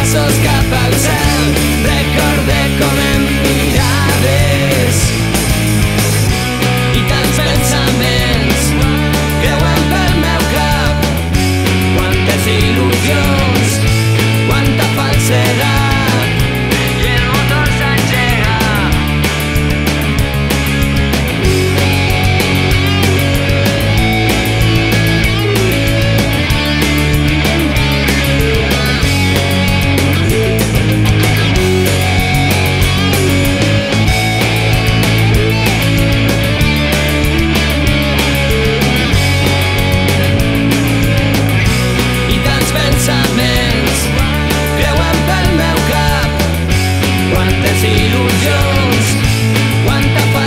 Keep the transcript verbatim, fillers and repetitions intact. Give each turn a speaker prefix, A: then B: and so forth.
A: passos cap al cel, recorde com em miraves i tants pensaments creuen pel meu cap. Quantes il·lusions, quanta falsedat, i el motor s'engega. I tants pensaments creuen pel meu cap. Quantes il·lusions, quanta